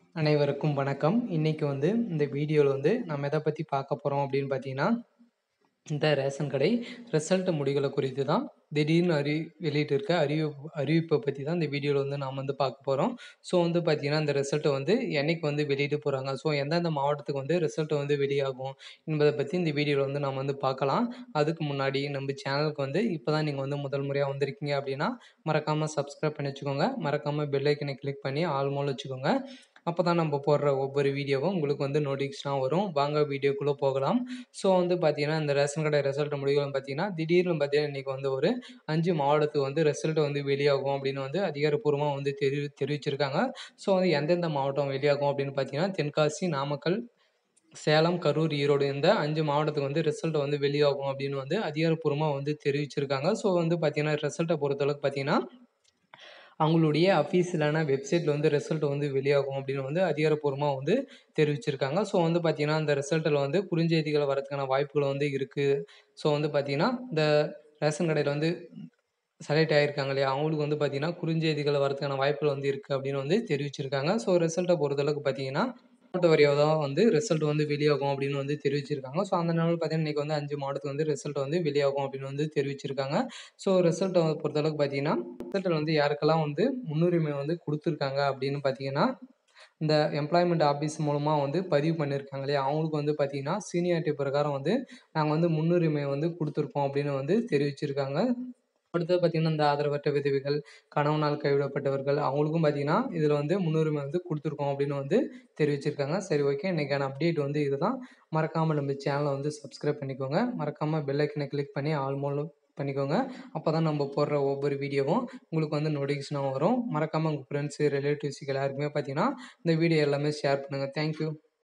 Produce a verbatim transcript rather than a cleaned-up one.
அனைவருக்கும் வணக்கம். இன்னைக்கு வந்து இந்த வீடியோல வந்து நம்ம எத பத்தி பார்க்க போறோம் அப்படின்னு பார்த்தீங்கன்னா, இந்த ரேஷன் கடை ரிசல்ட் முடிவுகள குறித்து தான் திடீர்னு அறி வெளியிட்டிருக்க அறிவிப்பு அறிவிப்ப பத்தி தான் இந்த வீடியோல வந்து நாம வந்து பார்க்க போறோம். ஸோ வந்து பார்த்தீங்கன்னா, இந்த ரிசல்ட்ட வந்து என்னைக்கு வந்து வெளியிட போறாங்க? ஸோ எந்தெந்த மாவட்டத்துக்கு வந்து ரிசல்ட் வந்து வெளியாகும் என்பத பத்தி இந்த வீடியோல வந்து நாம வந்து பார்க்கலாம். அதுக்கு முன்னாடி நம்ம சேனலுக்கு வந்து இப்ப தான் நீங்க வந்து முதல் முறையா வந்திருக்கீங்க அப்படின்னா, மறக்காம சப்ஸ்கிரைப் பண்ணி வச்சுக்கோங்க. மறக்காம பெல் ஐக்கனை கிளிக் பண்ணி ஆல் மோல வச்சுக்கோங்க. அப்பதான் நம்ம போடுற ஒவ்வொரு வீடியோவும் உங்களுக்கு வந்து நோட்டிஃபிகேஷனா வரும். வாங்க வீடியோக்குள்ள போகலாம். ஸோ வந்து பார்த்தீங்கன்னா, இந்த ரேஷன் கடை ரிசல்ட் முடிவுகள் பார்த்தீங்கன்னா, திடீர்னு பார்த்தீங்கன்னா, இன்னைக்கு வந்து ஒரு ஐந்து மாவட்டத்துக்கு வந்து ரிசல்ட் வந்து வெளியாகும் அப்படின்னு வந்து அதிகாரப்பூர்வமா வந்து தெரிவி தெரிவிச்சிருக்காங்க. ஸோ வந்து எந்தெந்த மாவட்டம் வெளியாகும் அப்படின்னு பார்த்தீங்கன்னா, தென்காசி, நாமக்கல், சேலம், கரூர், ஈரோடு இந்த ஐந்து மாவட்டத்துக்கு வந்து ரிசல்ட் வந்து வெளியாகும் அப்படின்னு வந்து அதிகாரப்பூர்வமா வந்து தெரிவிச்சிருக்காங்க. ஸோ வந்து பார்த்தீங்கன்னா, ரிசல்ட்ட பொறுத்தளவுக்கு பார்த்தீங்கன்னா, அவங்களுடைய அஃபீஷியலான வெப்சைட்ல வந்து ரிசல்ட் வந்து வெளியாகும் அப்படின்னு வந்து அதிகாரப்பூர்வமா வந்து தெரிவிச்சிருக்காங்க. ஸோ வந்து பார்த்தீங்கன்னா, அந்த ரிசல்ட்ல வந்து குறுஞ்செய்திகள் வரதுக்கான வாய்ப்புகள் வந்து இருக்கு. ஸோ வந்து பார்த்தீங்கன்னா, இந்த ரேஷன் கடையில வந்து செலக்ட் ஆயிருக்காங்க இல்லையா? அவங்களுக்கு வந்து பார்த்தீங்கன்னா, குறுஞ்செய்திகள் வரதுக்கான வாய்ப்புகள் வந்து இருக்கு அப்படின்னு வந்து தெரிவிச்சிருக்காங்க. ஸோ ரிசல்ட்ட பொறுத்தளவுக்கு பார்த்தீங்கன்னா, மாவட்ட வாரியா தான் வந்து ரிசல்ட் வந்து வெளியாகும் அப்படின்னு வந்து தெரிவிச்சிருக்காங்க. ஸோ அந்த நாள் பார்த்தீங்கன்னா, இன்னைக்கு வந்து ஐந்து மாவட்டத்துக்கு வந்து ரிசல்ட் வந்து வெளியாகும் அப்படின்னு வந்து தெரிவிச்சிருக்காங்க. ஸோ ரிசல்ட்ட பொறுத்தளவுக்கு பார்த்தீங்கன்னா, ரிசல்ட்ல வந்து யாருக்கெல்லாம் வந்து முன்னுரிமை வந்து குடுத்துருக்காங்க அப்படின்னு பார்த்தீங்கன்னா, இந்த எம்ப்ளாய்மென்ட் ஆஃபீஸ் மூலமா வந்து பதிவு பண்ணியிருக்காங்க இல்லையா? அவங்களுக்கு வந்து பார்த்தீங்கன்னா, சீனியாரிட்டி பிரகாரம் வந்து நாங்க வந்து முன்னுரிமை வந்து குடுத்துருக்கோம் அப்படின்னு வந்து தெரிவிச்சிருக்காங்க. அடுத்தது பார்த்தீங்கன்னா, இந்த ஆதரவற்ற விதவைகள், கணவனால் கைவிடப்பட்டவர்கள் அவங்களுக்கும் பார்த்தீங்கன்னா, இதில வந்து முன்னுரிமை வந்து குடுத்துருக்கோம் அப்படின்னு வந்து தெரிவிச்சிருக்காங்க. சரி ஓகே. இன்னைக்கான அப்டேட் வந்து இதுதான். மறக்காம நம்ம சேனல வந்து சப்ஸ்கிரைப் பண்ணிக்கோங்க. மறக்காம பெல் ஐக்கன கிளிக் பண்ணி ஆல் மோல பண்ணிக்கோங்க. அப்பதான் நம்ம போடுற ஒவ்வொரு வீடியோவும் உங்களுக்கு வந்து நோட்டிஃபிகேஷனா வரும். மறக்காம உங்க ஃப்ரெண்ட்ஸ், ரிலேட்டிவ்ஸ்க்கு எல்லாருக்குமே பார்த்தீங்கன்னா, இந்த வீடியோ எல்லாமே ஷேர் பண்ணுங்க. Thank you.